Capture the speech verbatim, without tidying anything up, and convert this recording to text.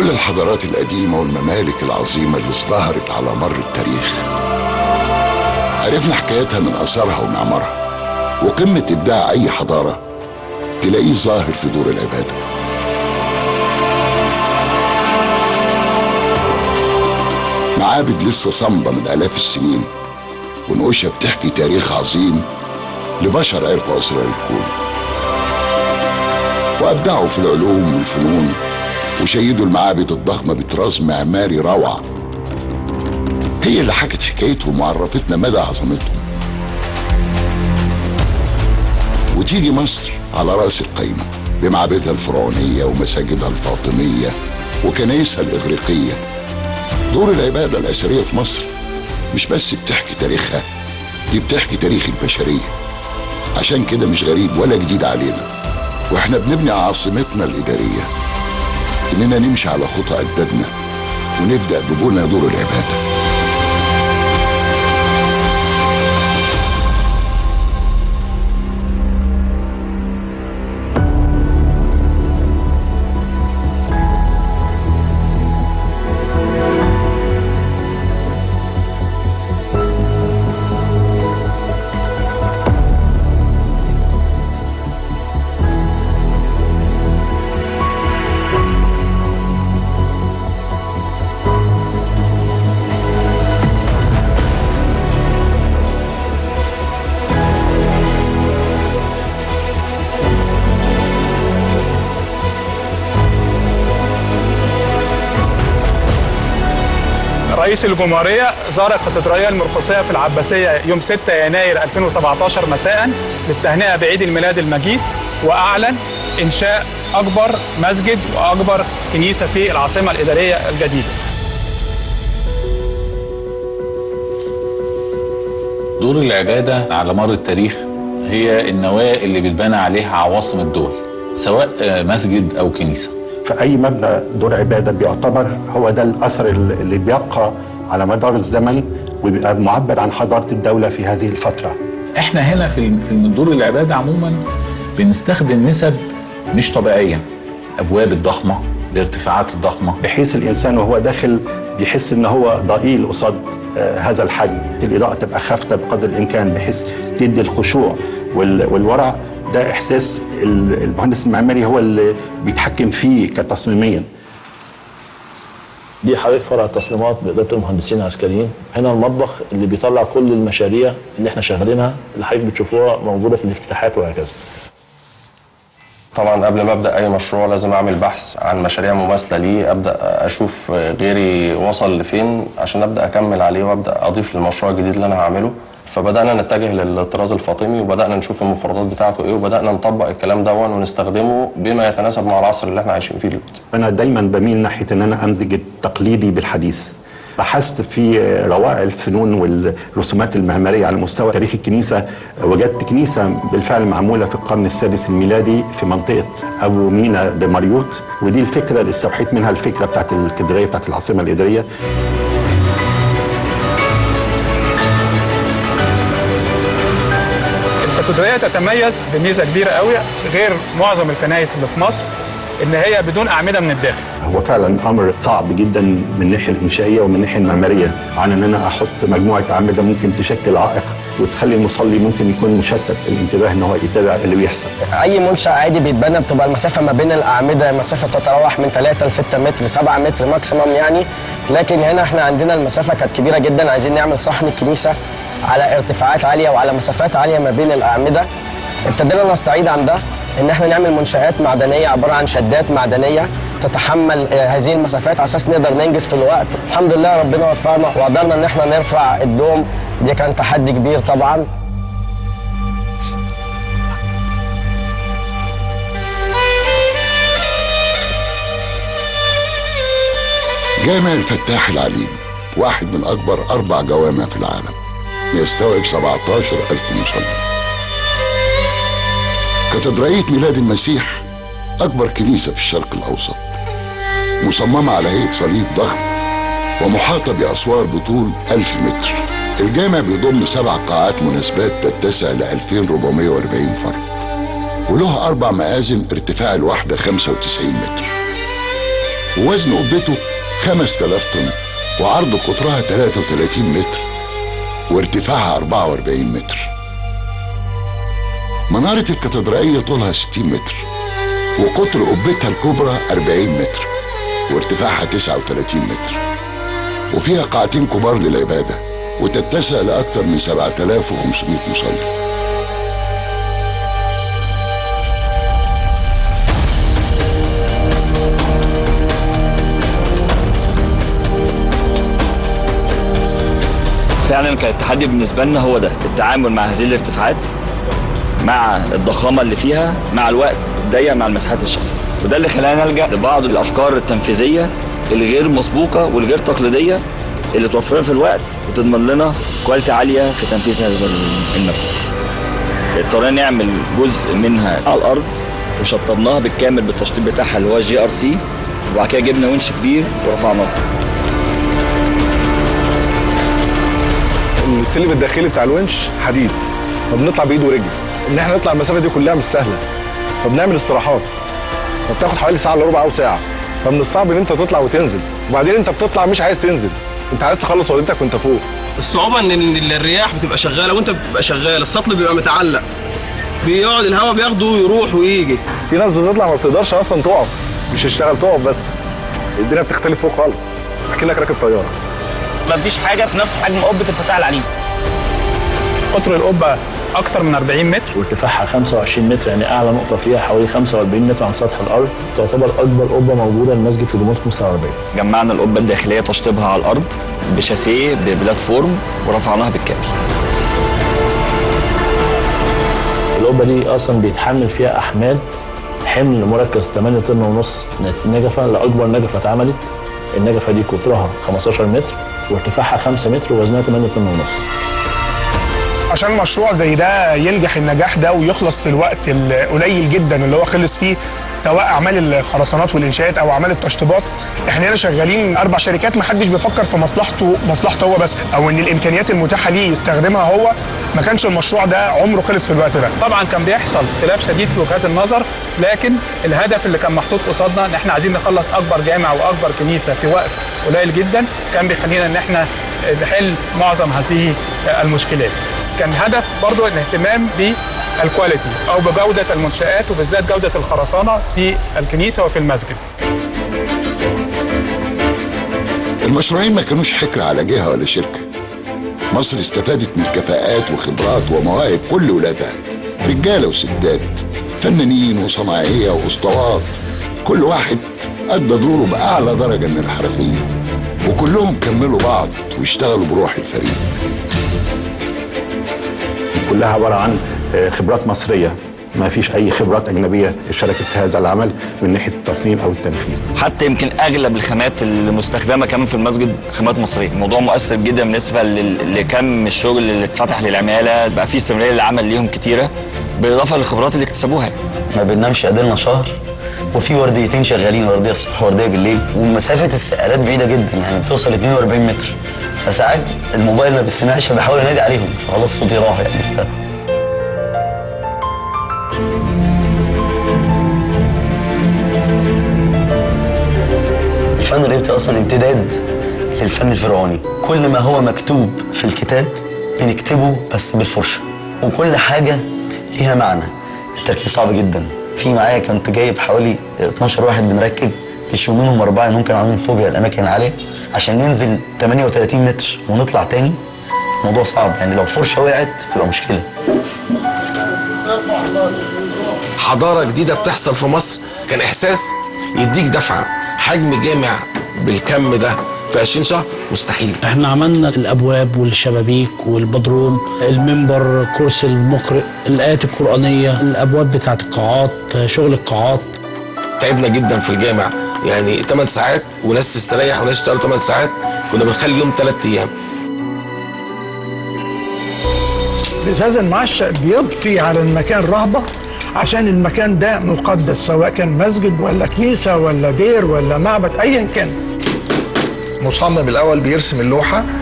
كل الحضارات القديمة والممالك العظيمة اللي ازدهرت على مر التاريخ عرفنا حكايتها من آثارها ومعمارها، وقمة إبداع أي حضارة تلاقيه ظاهر في دور العبادة. معابد لسه صامدة من آلاف السنين، ونقوشها بتحكي تاريخ عظيم لبشر عرفوا أسرار الكون وأبدعوا في العلوم والفنون، وشيدوا المعابد الضخمة بطراز معماري روعة هي اللي حكت حكايتهم وعرفتنا مدى عظمتهم. وتيجي مصر على رأس القايمة بمعابدها الفرعونية ومساجدها الفاطمية وكنائسها الإغريقية. دور العبادة الأثرية في مصر مش بس بتحكي تاريخها، دي بتحكي تاريخ البشرية. عشان كده مش غريب ولا جديد علينا واحنا بنبني عاصمتنا الإدارية إننا نمشي على خطى أجدادنا ونبدأ ببنى دور العبادة. رئيس الجمهورية زار الكاتدرائية المرقسية في العباسية يوم ستة يناير ألفين وسبعتاشر مساء للتهنئة بعيد الميلاد المجيد، وأعلن إنشاء أكبر مسجد وأكبر كنيسة في العاصمة الإدارية الجديدة. دور العبادة على مر التاريخ هي النواة اللي بتبنى عليها عواصم الدول، سواء مسجد أو كنيسة. فأي مبنى دور عبادة بيعتبر هو ده الأثر اللي بيبقى على مدار الزمن وبيبقى معبر عن حضارة الدولة في هذه الفترة. احنا هنا في في دور العبادة عموما بنستخدم نسب مش طبيعية، أبواب الضخمة، الارتفاعات الضخمة، بحيث الإنسان وهو داخل بيحس إن هو ضئيل قصاد آه هذا الحجم. الإضاءة تبقى خافتة بقدر الإمكان بحيث تدي الخشوع والورع. ده إحساس المهندس المعماري هو اللي بيتحكم فيه كتصميميا. دي حضرتك فرع التصميمات بإدارة المهندسين العسكريين. هنا المطبخ اللي بيطلع كل المشاريع اللي احنا شغالينها اللي حضرتك بتشوفوها موجودة في الافتتاحات وهكذا. طبعا قبل ما ابدا اي مشروع لازم اعمل بحث عن مشاريع مماثله ليه، ابدا اشوف غيري وصل لفين عشان ابدا اكمل عليه وابدا اضيف للمشروع الجديد اللي انا هعمله. فبدانا نتجه للطراز الفاطمي وبدانا نشوف المفردات بتاعته ايه وبدانا نطبق الكلام ده ونستخدمه بما يتناسب مع العصر اللي احنا عايشين فيه دلوقتي. انا دايما بميل ناحيه ان انا امزج التقليدي بالحديث. بحثت في روائع الفنون والرسومات المعماريه على مستوى تاريخ الكنيسه، وجدت كنيسه بالفعل معموله في القرن السادس الميلادي في منطقه ابو مينا دمريوط، ودي الفكره اللي استوحيت منها الفكره بتاعت الكاتدرائيه بتاعت العاصمه الاداريه. الكاتدرائية تتميز بميزة كبيرة قوي غير معظم الكنائس اللي في مصر، إن هي بدون أعمدة من الداخل. هو فعلا أمر صعب جدا من الناحية الإنشائية ومن الناحية المعمارية، عن إن أنا أحط مجموعة أعمدة ممكن تشكل عائق وتخلي المصلي ممكن يكون مشتت الانتباه إن هو يتابع اللي بيحصل. أي منشأ عادي بيتبنى بتبقى المسافة ما بين الأعمدة مسافة تتراوح من ثلاثة ل ستة متر، سبعة متر ماكسيمم يعني، لكن هنا إحنا عندنا المسافة كانت كبيرة جدا، عايزين نعمل صحن الكنيسة على ارتفاعات عالية وعلى مسافات عالية ما بين الأعمدة. ابتدينا نستعيد عن ده ان احنا نعمل منشآت معدنية عبارة عن شدات معدنية تتحمل هذه المسافات على اساس نقدر ننجز في الوقت. الحمد لله ربنا وفقنا وقدرنا ان احنا نرفع الدوم، دي كان تحدي كبير طبعا. جامع الفتاح العليم واحد من اكبر اربع جوامع في العالم، يستوعب سبعتاشر ألف مصلي. كاتدرائية ميلاد المسيح أكبر كنيسة في الشرق الأوسط، مصممة على هيئة صليب ضخم ومحاطة بأسوار بطول ألف متر. الجامع بيضم سبع قاعات مناسبات تتسع ل ألفين وأربعمائة وأربعين فرد، وله أربع مآذن ارتفاع الواحدة خمسة وتسعين متر. ووزن قبته خمسة آلاف طن، وعرض قطرها ثلاثة وثلاثين متر وارتفاعها أربعة وأربعين متر. منارة الكاتدرائية طولها ستين متر، وقطر قبتها الكبرى أربعين متر وارتفاعها تسعة وثلاثين متر، وفيها قاعتين كبار للعبادة وتتسع لأكثر من سبعة آلاف وخمسمائة مصلي. فعلا كان التحدي بالنسبه لنا هو ده، التعامل مع هذه الارتفاعات، مع الضخامه اللي فيها، مع الوقت الضيق، مع المساحات الشاسعه، وده اللي خلانا نلجا لبعض الافكار التنفيذيه الغير مسبوقه والغير تقليديه اللي توفرنا في الوقت وتضمن لنا كواليتي عاليه في تنفيذ هذا المبنى. اضطرينا نعمل جزء منها على الارض وشطبناها بالكامل بالتشطيب بتاعها اللي هو الجي ار سي، وبعد كده جبنا ونش كبير ورفعناه. السلم الداخلي بتاع الونش حديد، فبنطلع بايد ورجل. ان احنا نطلع المسافه دي كلها مش سهله، فبنعمل استراحات، فبتاخد حوالي ساعه الا ربع او ساعه، فمن الصعب ان انت تطلع وتنزل، وبعدين انت بتطلع مش عايز تنزل، انت عايز تخلص وردتك وانت فوق. الصعوبه ان الرياح بتبقى شغاله وانت بتبقى شغال، السطل بيبقى متعلق، بيقعد الهواء بياخده ويروح ويجي. في ناس بتطلع ما بتقدرش اصلا تقف، مش تشتغل تقف بس، الدنيا بتختلف فوق خالص، اكنك راكب طياره. مفيش حاجه في نفس حجم قبه الفتاح العليم. قطر القبه اكتر من أربعين متر وارتفاعها خمسة وعشرين متر، يعني اعلى نقطه فيها حوالي خمسة وأربعين متر عن سطح الارض، تعتبر اكبر قبه موجوده للمسجد في دمياط مصر العربيه. جمعنا القبه الداخليه تشطيبها على الارض بشاسيه ببلاتفورم ورفعناها بالكامل. القبه دي اصلا بيتحمل فيها احمال حمل مركز ثمانية طن ونص نجفه لاكبر نجفه اتعملت. النجفه دي قطرها خمستاشر متر وارتفاعها خمسة متر ووزنها ثمانية طن ونص. عشان مشروع زي ده ينجح النجاح ده ويخلص في الوقت القليل جدا اللي هو خلص فيه، سواء اعمال الخرسانات والانشاءات او اعمال التشطيبات، احنا هنا شغالين اربع شركات، ما حدش بيفكر في مصلحته مصلحته هو بس، او ان الامكانيات المتاحه ليه يستخدمها هو. ما كانش المشروع ده عمره خلص في الوقت ده. طبعا كان بيحصل اختلاف شديد في وجهات النظر، لكن الهدف اللي كان محطوط قصادنا ان احنا عايزين نخلص اكبر جامع واكبر كنيسه في وقت قليل جدا، كان بيخلينا ان احنا نحل معظم هذه المشكلات. كان هدف برضو الاهتمام بالكواليتي او بجوده المنشآت وبالذات جوده الخرسانه في الكنيسه وفي المسجد. المشروعين ما كانوش حكر على جهه ولا شركه. مصر استفادت من كفاءات وخبرات ومواهب كل ولادها، رجاله وستات، فنانين وصناعيه واسطوات، كل واحد ادى دوره باعلى درجه من الحرفيه، وكلهم كملوا بعض واشتغلوا بروح الفريق. كلها عباره عن خبرات مصريه، ما فيش اي خبرات اجنبيه شاركت في هذا العمل من ناحيه التصميم او التنفيذ. حتى يمكن اغلب الخامات المستخدمه كمان في المسجد خامات مصريه. الموضوع مؤثر جدا بالنسبه لكم الشغل اللي اتفتح للعماله، بقى في استمراريه للعمل ليهم كتيره بالاضافه للخبرات اللي اكتسبوها. ما بننامش قدرنا شهر، وفي ورديتين شغالين، ورديه الصبح وورديه بالليل، ومسافه السقالات بعيده جدا، يعني بتوصل اتنين وأربعين متر، فساعات الموبايل ما بتسمعش فبحاول انادي عليهم فخلاص صوتي راح يعني. الفن القبطي اصلا امتداد للفن الفرعوني، كل ما هو مكتوب في الكتاب بنكتبه بس بالفرشه، وكل حاجه ليها معنى. التركيب صعب جدا، في معايا كنت جايب حوالي اتناشر واحد بنركب، يشيلوا منهم اربعه انهم كانوا عاملين فوبيا الاماكن العاليه عشان ننزل تمانية وتلاتين متر ونطلع تاني. الموضوع صعب، يعني لو فرشه وقعت تبقى مشكله. حضاره جديده بتحصل في مصر، كان احساس يديك دفعه. حجم جامع بالكم ده في عشرين شهر مستحيل. احنا عملنا الابواب والشبابيك والبدروم، المنبر، كرسي المقرئ، الايات القرانيه، الابواب بتاعت القاعات، شغل القاعات. تعبنا جدا في الجامع، يعني تمن ساعات وناس تستريح وناس تشتغل تمن ساعات، كنا بنخلي اليوم ثلاث ايام. الازاز المعشق بيضفي على المكان رهبه، عشان المكان ده مقدس، سواء كان مسجد ولا كنيسه ولا دير ولا معبد ايا كان. مصمم الاول بيرسم اللوحه